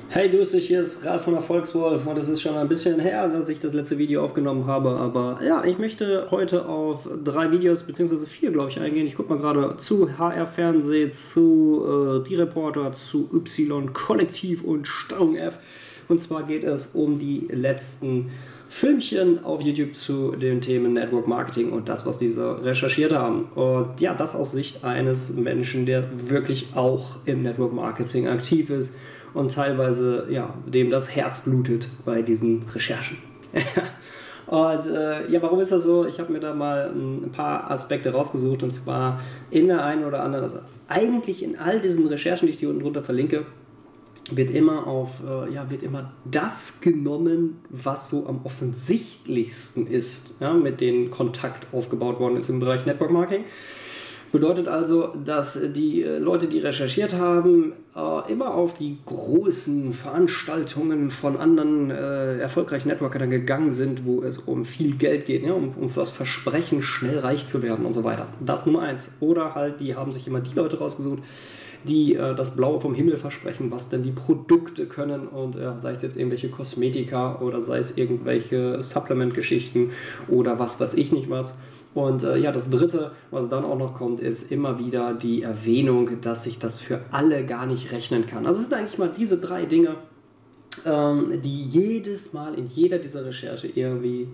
Hey, grüß dich, hier ist Ralf von Erfolgswolf und es ist schon ein bisschen her, dass ich das letzte Video aufgenommen habe, aber ja, ich möchte heute auf 3 Videos, beziehungsweise 4, glaube ich, eingehen. Ich gucke mal gerade zu HR-Fernseh, zu Die Reporter, zu Y-Kollektiv und Steuerung F. Und zwar geht es um die letzten Filmchen auf YouTube zu den Themen Network Marketing und das, was diese recherchiert haben. Und ja, das aus Sicht eines Menschen, der wirklich auch im Network Marketing aktiv ist und teilweise ja, dem das Herz blutet bei diesen Recherchen. Und ja, warum ist das so? Ich habe mir da mal ein paar Aspekte rausgesucht und zwar in der einen oder anderen, also eigentlich in all diesen Recherchen, die ich hier unten drunter verlinke, wird immer wird immer das genommen, was so am offensichtlichsten ist, ja, mit dem Kontakt aufgebaut worden ist im Bereich Network Marketing. Bedeutet also, dass die Leute, die recherchiert haben, immer auf die großen Veranstaltungen von anderen erfolgreichen Networkern gegangen sind, wo es um viel Geld geht, ja, um das Versprechen, schnell reich zu werden und so weiter. Das Nummer eins. Oder halt, die haben sich immer die Leute rausgesucht, die das Blaue vom Himmel versprechen, was denn die Produkte können und sei es jetzt irgendwelche Kosmetika oder sei es irgendwelche Supplement-Geschichten oder was weiß ich nicht was. Und ja, das Dritte, was dann auch noch kommt, ist immer wieder die Erwähnung, dass sich das für alle gar nicht rechnen kann. Also es sind eigentlich mal diese 3 Dinge, die jedes Mal in jeder dieser Recherche irgendwie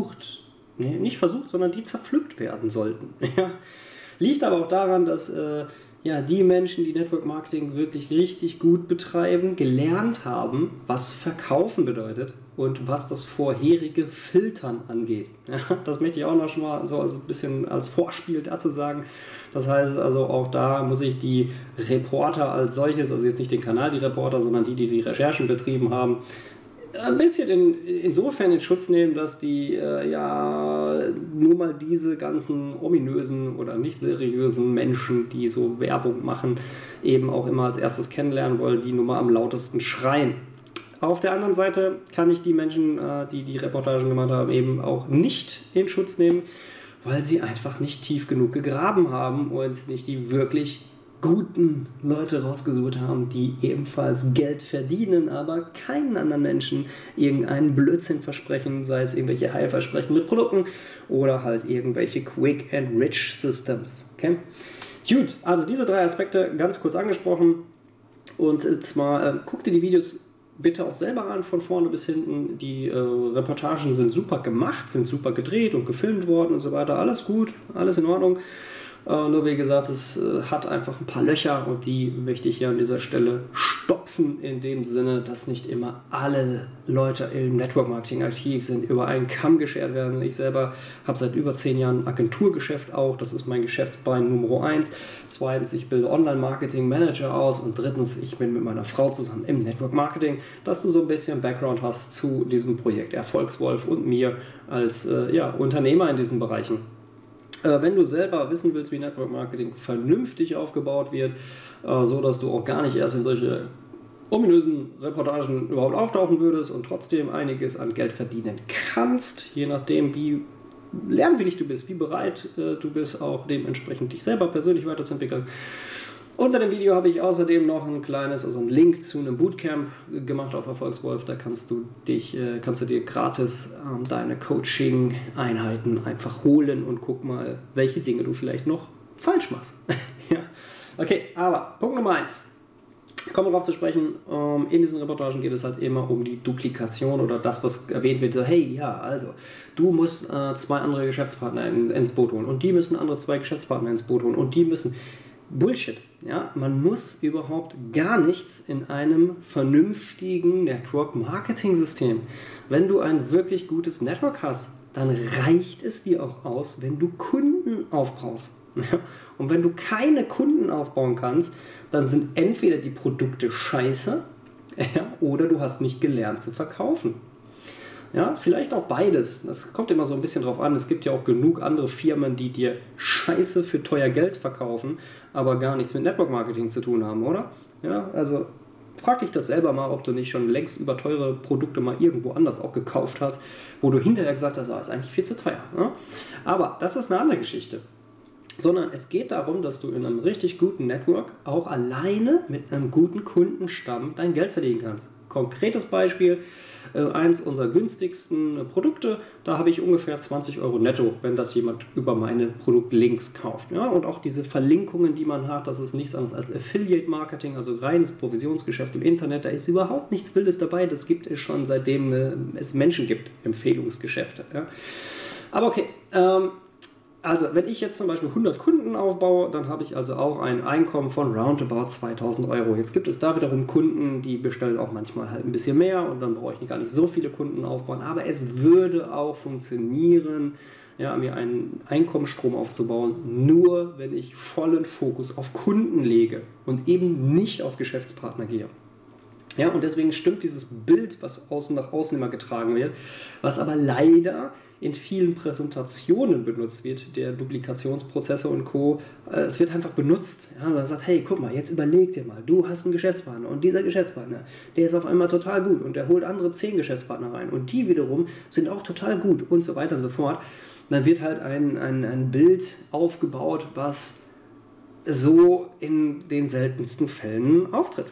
nicht versucht, sondern die zerpflückt werden sollten. Ja. Liegt aber auch daran, dass ja, die Menschen, die Network Marketing wirklich richtig gut betreiben, gelernt haben, was Verkaufen bedeutet und was das vorherige Filtern angeht. Ja, das möchte ich auch noch schon mal so ein bisschen als Vorspiel dazu sagen. Das heißt also, auch da muss ich die Reporter als solches, also jetzt nicht den Kanal die Reporter, sondern die Recherchen betrieben haben, ein bisschen insofern in Schutz nehmen, dass die ja nur mal diese ganzen ominösen oder nicht seriösen Menschen, die so Werbung machen, eben auch immer als erstes kennenlernen wollen, die nur mal am lautesten schreien. Auf der anderen Seite kann ich die Menschen, die Reportagen gemacht haben, eben auch nicht in Schutz nehmen, weil sie einfach nicht tief genug gegraben haben und nicht die wirklich guten Leute rausgesucht haben, die ebenfalls Geld verdienen, aber keinen anderen Menschen irgendeinen Blödsinn versprechen, sei es irgendwelche Heilversprechen mit Produkten oder halt irgendwelche Quick and Rich Systems. Okay? Gut, also diese 3 Aspekte ganz kurz angesprochen und zwar guck dir die Videos bitte auch selber an, von vorne bis hinten. Die Reportagen sind super gemacht, sind super gedreht und gefilmt worden und so weiter. Alles gut, alles in Ordnung. Nur wie gesagt, es hat einfach ein paar Löcher und die möchte ich hier an dieser Stelle stopfen, in dem Sinne, dass nicht immer alle Leute im Network Marketing aktiv sind, über einen Kamm geschert werden. Ich selber habe seit über 10 Jahren Agenturgeschäft auch, das ist mein Geschäftsbein Nummer 1. Zweitens, ich bilde Online-Marketing-Manager aus und drittens, ich bin mit meiner Frau zusammen im Network Marketing, dass du so ein bisschen Background hast zu diesem Projekt Erfolgswolf und mir als Unternehmer in diesen Bereichen. Wenn du selber wissen willst, wie Network Marketing vernünftig aufgebaut wird, so dass du auch gar nicht erst in solche ominösen Reportagen überhaupt auftauchen würdest und trotzdem einiges an Geld verdienen kannst, je nachdem wie lernwillig du bist, wie bereit du bist, auch dementsprechend dich selber persönlich weiterzuentwickeln. Unter dem Video habe ich außerdem noch einen Link zu einem Bootcamp gemacht auf Erfolgswolf. Da kannst du dir gratis deine Coaching-Einheiten einfach holen und guck mal, welche Dinge du vielleicht noch falsch machst. Ja. Okay, aber Punkt Nummer 1. Kommen wir darauf zu sprechen, in diesen Reportagen geht es halt immer um die Duplikation oder das, was erwähnt wird, so hey, ja, also du musst 2 andere Geschäftspartner ins Boot holen und die müssen andere 2 Geschäftspartner ins Boot holen und die müssen... Bullshit. Ja? Man muss überhaupt gar nichts in einem vernünftigen Network-Marketing-System. Wenn du ein wirklich gutes Network hast, dann reicht es dir auch aus, wenn du Kunden aufbaust. Und wenn du keine Kunden aufbauen kannst, dann sind entweder die Produkte scheiße oder du hast nicht gelernt zu verkaufen. Ja, vielleicht auch beides. Das kommt immer so ein bisschen drauf an. Es gibt ja auch genug andere Firmen, die dir Scheiße für teuer Geld verkaufen, aber gar nichts mit Network Marketing zu tun haben, oder? Ja, also frag dich das selber mal, ob du nicht schon längst über teure Produkte mal irgendwo anders auch gekauft hast, wo du hinterher gesagt hast, ist eigentlich viel zu teuer. Ne? Aber das ist eine andere Geschichte. sondern es geht darum, dass du in einem richtig guten Network auch alleine mit einem guten Kundenstamm dein Geld verdienen kannst. Konkretes Beispiel, eins unserer günstigsten Produkte, da habe ich ungefähr 20 Euro netto, wenn das jemand über meine Produktlinks kauft. Ja, und auch diese Verlinkungen, die man hat, das ist nichts anderes als Affiliate-Marketing, also reines Provisionsgeschäft im Internet, da ist überhaupt nichts Wildes dabei, das gibt es schon seitdem es Menschen gibt, Empfehlungsgeschäfte. Ja. Aber okay, also, wenn ich jetzt zum Beispiel 100 Kunden aufbaue, dann habe ich also auch ein Einkommen von roundabout 2000 Euro. Jetzt gibt es da wiederum Kunden, die bestellen auch manchmal halt ein bisschen mehr und dann brauche ich gar nicht so viele Kunden aufbauen. Aber es würde auch funktionieren, ja, mir einen Einkommensstrom aufzubauen, nur wenn ich vollen Fokus auf Kunden lege und eben nicht auf Geschäftspartner gehe. Ja, und deswegen stimmt dieses Bild, was nach außen immer getragen wird, was aber leider in vielen Präsentationen benutzt wird, der Duplikationsprozesse und Co. Es wird einfach benutzt. Ja, man sagt, hey, guck mal, jetzt überleg dir mal, du hast einen Geschäftspartner und dieser Geschäftspartner, der ist auf einmal total gut und der holt andere 10 Geschäftspartner rein und die wiederum sind auch total gut und so weiter und so fort. Dann wird halt ein Bild aufgebaut, was so in den seltensten Fällen auftritt.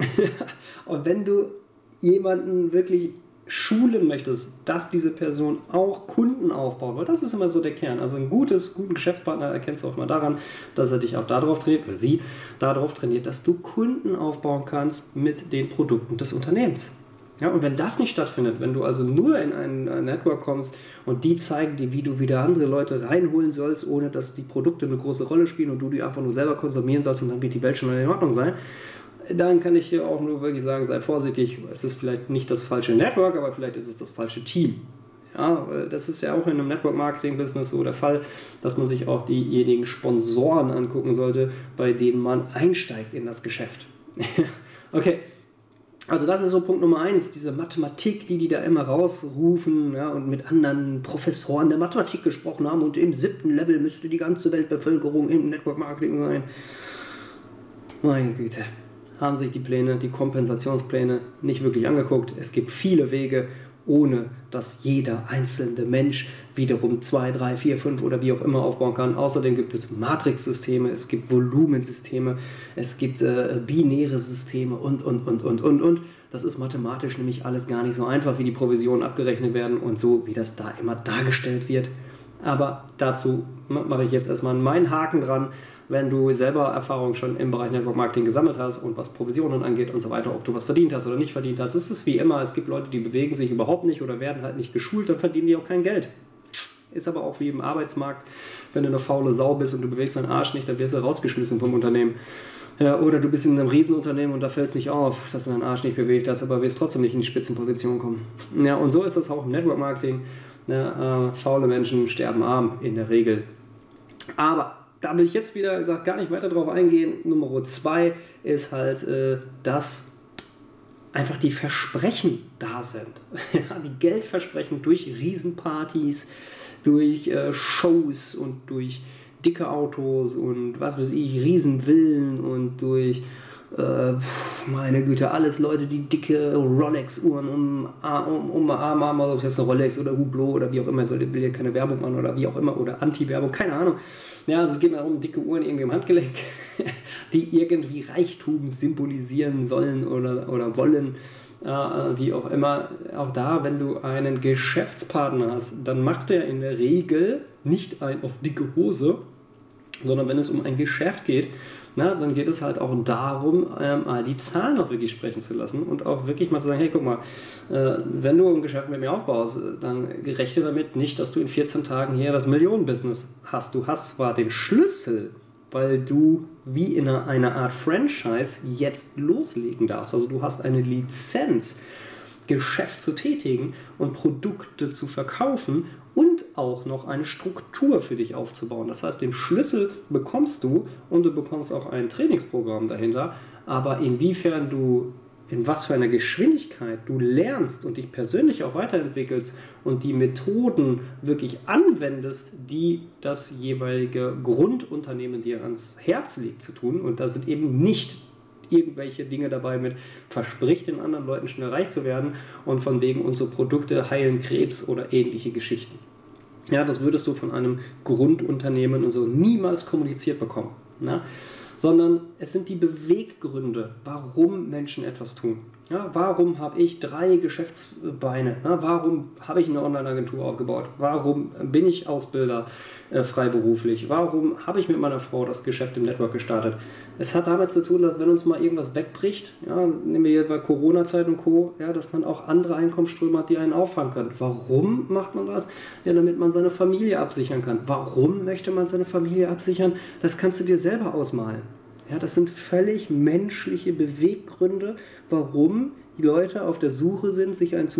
Und wenn du jemanden wirklich schulen möchtest, dass diese Person auch Kunden aufbaut, weil das ist immer so der Kern. Also einen guten Geschäftspartner erkennst du auch mal daran, dass er dich auch darauf trainiert, oder sie darauf trainiert, dass du Kunden aufbauen kannst mit den Produkten des Unternehmens. Ja, und wenn das nicht stattfindet, wenn du also nur in ein Network kommst und die zeigen dir, wie du wieder andere Leute reinholen sollst, ohne dass die Produkte eine große Rolle spielen und du die einfach nur selber konsumieren sollst und dann wird die Welt schon in Ordnung sein, dann kann ich hier auch nur wirklich sagen, sei vorsichtig, es ist vielleicht nicht das falsche Network, aber vielleicht ist es das falsche Team. Ja, das ist ja auch in einem Network-Marketing-Business so der Fall, dass man sich auch diejenigen Sponsoren angucken sollte, bei denen man einsteigt in das Geschäft. Okay, also das ist so Punkt Nummer 1, diese Mathematik, die da immer rausrufen, ja, und mit anderen Professoren der Mathematik gesprochen haben und im 7. Level müsste die ganze Weltbevölkerung im Network-Marketing sein. Meine Güte. Haben sich die Pläne, die Kompensationspläne nicht wirklich angeguckt. Es gibt viele Wege, ohne dass jeder einzelne Mensch wiederum 2, 3, 4, 5 oder wie auch immer aufbauen kann. Außerdem gibt es Matrix-Systeme, es gibt Volumensysteme, es gibt binäre Systeme und. Das ist mathematisch nämlich alles gar nicht so einfach, wie die Provisionen abgerechnet werden und so, wie das da immer dargestellt wird. Aber dazu mache ich jetzt erstmal meinen Haken dran. Wenn du selber Erfahrung schon im Bereich Network Marketing gesammelt hast und was Provisionen angeht und so weiter, ob du was verdient hast oder nicht verdient hast, ist es wie immer, es gibt Leute, die bewegen sich überhaupt nicht oder werden halt nicht geschult, dann verdienen die auch kein Geld. Ist aber auch wie im Arbeitsmarkt, wenn du eine faule Sau bist und du bewegst deinen Arsch nicht, dann wirst du rausgeschmissen vom Unternehmen. Ja, oder du bist in einem Riesenunternehmen und da fällt es nicht auf, dass du deinen Arsch nicht bewegt hast, aber wirst trotzdem nicht in die Spitzenposition kommen. Ja, und so ist das auch im Network Marketing. Ja, faule Menschen sterben arm in der Regel. Aber da will ich jetzt wieder gesagt gar nicht weiter drauf eingehen. Nummer 2 ist halt, dass einfach die Versprechen da sind. Ja, die Geldversprechen durch Riesenpartys, durch Shows und durch dicke Autos und was weiß ich, Riesenvillen und durch, meine Güte, alles Leute, die dicke Rolex-Uhren um Arm haben, ob es jetzt eine Rolex oder Hublot oder wie auch immer, ich will ja keine Werbung machen oder wie auch immer, oder Anti-Werbung, keine Ahnung. Ja, also es geht darum, dicke Uhren irgendwie im Handgelenk, die irgendwie Reichtum symbolisieren sollen oder wollen, wie auch immer. Auch da, wenn du einen Geschäftspartner hast, dann macht er in der Regel nicht ein auf dicke Hose, sondern wenn es um ein Geschäft geht, dann geht es halt auch darum, die Zahlen auch wirklich sprechen zu lassen und auch wirklich mal zu sagen, hey, guck mal, wenn du ein Geschäft mit mir aufbaust, dann rechne damit nicht, dass du in 14 Tagen hier das Millionenbusiness hast. Du hast zwar den Schlüssel, weil du wie in einer Art Franchise jetzt loslegen darfst. Also du hast eine Lizenz, Geschäft zu tätigen und Produkte zu verkaufen und auch noch eine Struktur für dich aufzubauen. Das heißt, den Schlüssel bekommst du und du bekommst auch ein Trainingsprogramm dahinter, aber inwiefern du, in was für einer Geschwindigkeit du lernst und dich persönlich auch weiterentwickelst und die Methoden wirklich anwendest, die das jeweilige Grundunternehmen dir ans Herz legt zu tun, und da sind eben nicht irgendwelche Dinge dabei mit verspricht den anderen Leuten schnell reich zu werden und von wegen unsere Produkte heilen Krebs oder ähnliche Geschichten. Ja, das würdest du von einem Grundunternehmen und so niemals kommuniziert bekommen. Ja? Sondern es sind die Beweggründe, warum Menschen etwas tun. Ja, warum habe ich 3 Geschäftsbeine? Ja, warum habe ich eine Online-Agentur aufgebaut? Warum bin ich Ausbilder freiberuflich? Warum habe ich mit meiner Frau das Geschäft im Network gestartet? Es hat damit zu tun, dass wenn uns mal irgendwas wegbricht, ja, nehmen wir hier bei Corona-Zeit und Co., ja, dass man auch andere Einkommensströme hat, die einen auffangen können. Warum macht man das? Ja, damit man seine Familie absichern kann. Warum möchte man seine Familie absichern? Das kannst du dir selber ausmalen. Ja, das sind völlig menschliche Beweggründe, warum die Leute auf der Suche sind, sich einen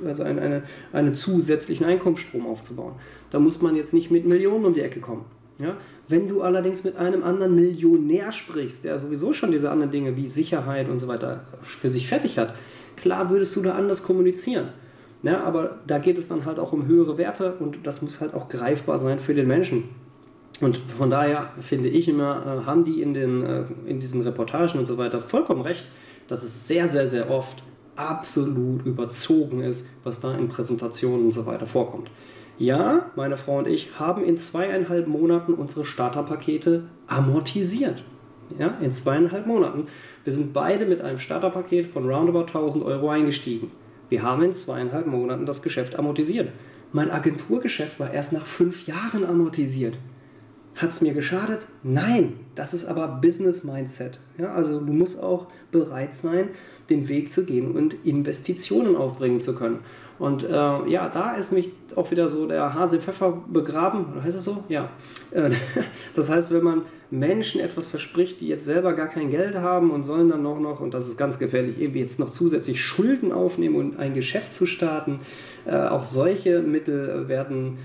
zusätzlichen Einkommensstrom aufzubauen. Da muss man jetzt nicht mit Millionen um die Ecke kommen. Ja? Wenn du allerdings mit einem anderen Millionär sprichst, der sowieso schon diese anderen Dinge wie Sicherheit und so weiter für sich fertig hat, klar würdest du da anders kommunizieren. Ja, aber da geht es dann halt auch um höhere Werte und das muss halt auch greifbar sein für den Menschen. Und von daher finde ich immer, haben die in diesen Reportagen und so weiter vollkommen recht, dass es sehr, sehr, sehr oft absolut überzogen ist, was da in Präsentationen und so weiter vorkommt. Ja, meine Frau und ich haben in 2,5 Monaten unsere Starterpakete amortisiert. Ja, in 2,5 Monaten. Wir sind beide mit einem Starterpaket von roundabout 1.000 Euro eingestiegen. Wir haben in 2,5 Monaten das Geschäft amortisiert. Mein Agenturgeschäft war erst nach 5 Jahren amortisiert. Hat es mir geschadet? Nein, das ist aber Business Mindset. Ja, also du musst auch bereit sein, den Weg zu gehen und Investitionen aufbringen zu können. Und ja, da ist nämlich auch wieder so der Hase im Pfeffer begraben, oder heißt das so? Ja. Das heißt, wenn man Menschen etwas verspricht, die jetzt selber gar kein Geld haben und sollen dann noch, und das ist ganz gefährlich, irgendwie jetzt noch zusätzlich Schulden aufnehmen und ein Geschäft zu starten, auch solche Mittel werden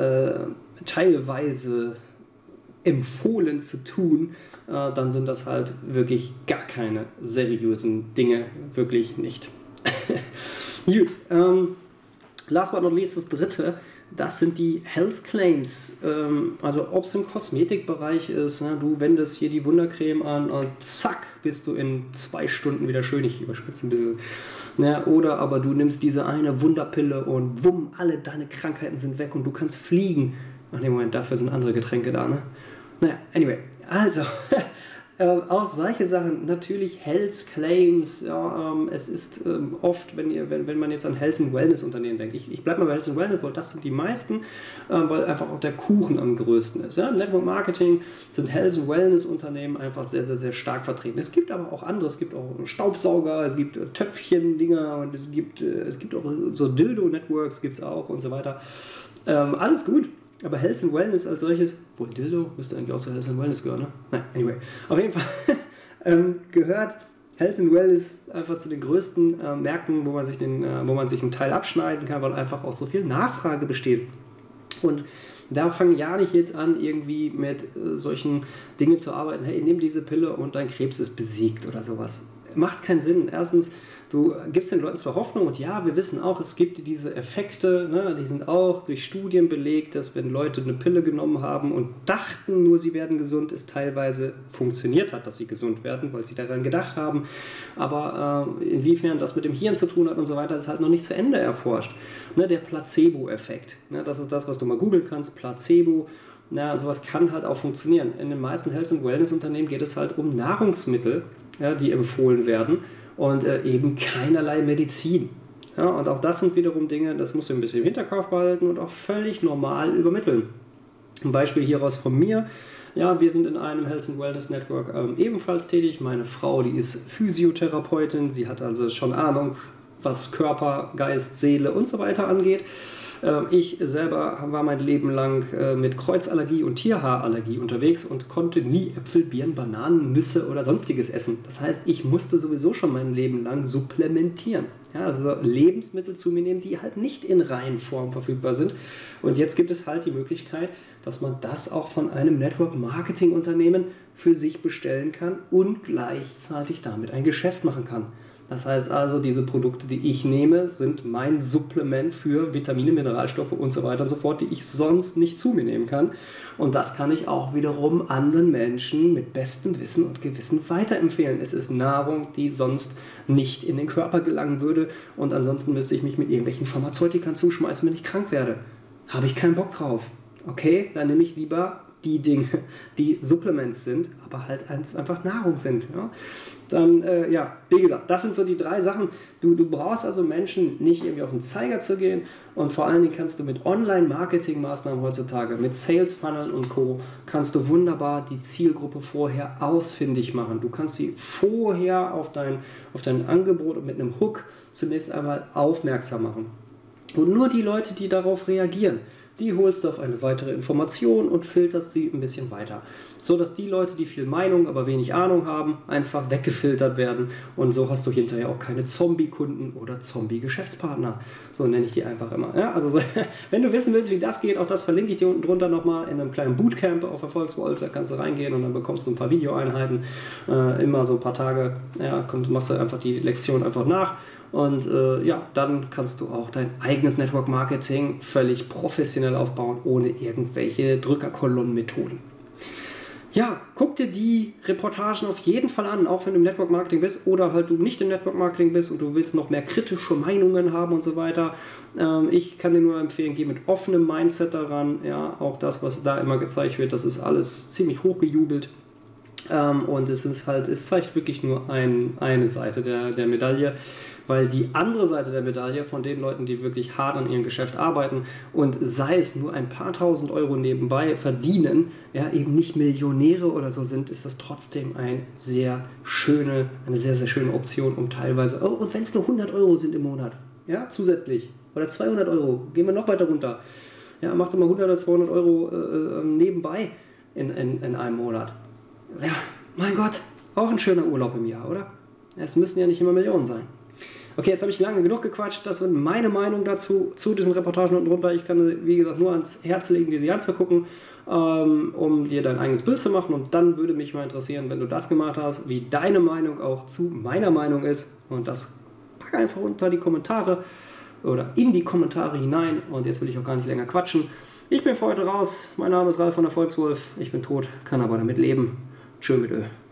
teilweise empfohlen zu tun, dann sind das halt wirklich gar keine seriösen Dinge, wirklich nicht. Gut, last but not least das dritte, das sind die Health Claims, also ob es im Kosmetikbereich ist, ne, du wendest hier die Wundercreme an und zack, bist du in 2 Stunden wieder schön, ich überspitze ein bisschen. Ja, oder aber du nimmst diese eine Wunderpille und wumm, alle deine Krankheiten sind weg und du kannst fliegen. Ach nee, Moment, dafür sind andere Getränke da, ne? Naja, anyway, also, auch solche Sachen, natürlich Health Claims, ja, es ist oft, wenn man jetzt an Health and Wellness Unternehmen denkt, ich bleibe mal bei Health and Wellness, weil das sind die meisten, weil einfach auch der Kuchen am größten ist. Ja? Im Network Marketing sind Health and Wellness Unternehmen einfach sehr, sehr, sehr stark vertreten. Es gibt aber auch andere, es gibt auch Staubsauger, es gibt Töpfchen-Dinger und es gibt auch so Dildo-Networks gibt es auch und so weiter. Alles gut. Aber Health and Wellness als solches, wohl Dildo, müsste eigentlich auch zu Health and Wellness gehören, ne? Nein, anyway. Auf jeden Fall gehört Health and Wellness einfach zu den größten Märkten, wo man sich einen Teil abschneiden kann, weil einfach auch so viel Nachfrage besteht. Und da fangen ja nicht jetzt an, irgendwie mit solchen Dingen zu arbeiten. Hey, nimm diese Pille und dein Krebs ist besiegt oder sowas. Macht keinen Sinn. Erstens, du gibst den Leuten zwar Hoffnung und ja, wir wissen auch, es gibt diese Effekte, ne, die sind auch durch Studien belegt, dass wenn Leute eine Pille genommen haben und dachten nur, sie werden gesund, es teilweise funktioniert hat, dass sie gesund werden, weil sie daran gedacht haben. Aber inwiefern das mit dem Hirn zu tun hat und so weiter, ist halt noch nicht zu Ende erforscht. Ne, der Placebo-Effekt, ne, das ist das, was du mal googeln kannst, Placebo. Na, sowas kann halt auch funktionieren. In den meisten Health- und Wellness-Unternehmen geht es halt um Nahrungsmittel, ja, die empfohlen werden und eben keinerlei Medizin. Ja, und auch das sind wiederum Dinge, das musst du ein bisschen im Hinterkopf behalten und auch völlig normal übermitteln. Ein Beispiel hieraus von mir. Ja, wir sind in einem Health and Wellness Network ebenfalls tätig. Meine Frau, die ist Physiotherapeutin, sie hat also schon Ahnung, was Körper, Geist, Seele und so weiter angeht. Ich selber war mein Leben lang mit Kreuzallergie und Tierhaarallergie unterwegs und konnte nie Äpfel, Birnen, Bananen, Nüsse oder sonstiges essen. Das heißt, ich musste sowieso schon mein Leben lang supplementieren. Ja, also Lebensmittel zu mir nehmen, die halt nicht in Reihenform verfügbar sind. Und jetzt gibt es halt die Möglichkeit, dass man das auch von einem Network-Marketing-Unternehmen für sich bestellen kann und gleichzeitig damit ein Geschäft machen kann. Das heißt also, diese Produkte, die ich nehme, sind mein Supplement für Vitamine, Mineralstoffe und so weiter und so fort, die ich sonst nicht zu mir nehmen kann. Und das kann ich auch wiederum anderen Menschen mit bestem Wissen und Gewissen weiterempfehlen. Es ist Nahrung, die sonst nicht in den Körper gelangen würde und ansonsten müsste ich mich mit irgendwelchen Pharmazeutikern zuschmeißen, wenn ich krank werde. habe ich keinen Bock drauf. Okay, dann nehme ich lieber die Dinge, die Supplements sind, aber halt einfach Nahrung sind. Ja? Dann, wie gesagt, das sind so die 3 Sachen. Du brauchst also Menschen nicht irgendwie auf den Zeiger zu gehen, und vor allen Dingen kannst du mit Online-Marketing-Maßnahmen heutzutage, mit Sales-Funneln und Co., kannst du wunderbar die Zielgruppe vorher ausfindig machen. Du kannst sie vorher auf dein Angebot und mit einem Hook zunächst einmal aufmerksam machen. Und nur die Leute, die darauf reagieren, die holst du auf eine weitere Information und filterst sie ein bisschen weiter. So dass die Leute, die viel Meinung, aber wenig Ahnung haben, einfach weggefiltert werden. Und so hast du hinterher auch keine Zombie-Kunden oder Zombie-Geschäftspartner. So nenne ich die einfach immer. Ja, also wenn du wissen willst, wie das geht, auch das verlinke ich dir unten drunter nochmal in einem kleinen Bootcamp auf Erfolgswolf. Da kannst du reingehen und dann bekommst du ein paar Videoeinheiten. Immer so ein paar Tage. Ja, machst du einfach die Lektion einfach nach. Und dann kannst du auch dein eigenes Network Marketing völlig professionell aufbauen, ohne irgendwelche Drückerkolonnenmethoden. Ja, guck dir die Reportagen auf jeden Fall an, auch wenn du im Network Marketing bist oder halt du nicht im Network Marketing bist und du willst noch mehr kritische Meinungen haben und so weiter. Ich kann dir nur empfehlen, geh mit offenem Mindset daran. Ja, auch das, was da immer gezeigt wird, das ist alles ziemlich hochgejubelt. Und es zeigt wirklich nur eine Seite der Medaille, weil die andere Seite der Medaille von den Leuten, die wirklich hart an ihrem Geschäft arbeiten und sei es nur ein paar tausend Euro nebenbei verdienen, ja, eben nicht Millionäre oder so sind, ist das trotzdem eine sehr, sehr schöne Option, um teilweise, und wenn es nur 100 Euro sind im Monat, ja, zusätzlich, oder 200 Euro, gehen wir noch weiter runter, ja, mach doch mal 100 oder 200 Euro nebenbei in einem Monat. Ja, mein Gott, auch ein schöner Urlaub im Jahr, oder? Es müssen ja nicht immer Millionen sein. Okay, jetzt habe ich lange genug gequatscht. Das wird meine Meinung dazu, zu diesen Reportagen unten drunter. Ich kann, wie gesagt, nur ans Herz legen, dir sie anzugucken, um dir dein eigenes Bild zu machen. Und dann würde mich mal interessieren, wenn du das gemacht hast, wie deine Meinung auch zu meiner Meinung ist. Und das pack einfach unter die Kommentare oder in die Kommentare hinein. Und jetzt will ich auch gar nicht länger quatschen. Ich bin für heute raus. Mein Name ist Ralf von Erfolgswolf. Ich bin tot, kann aber damit leben. Tschö mit Ö.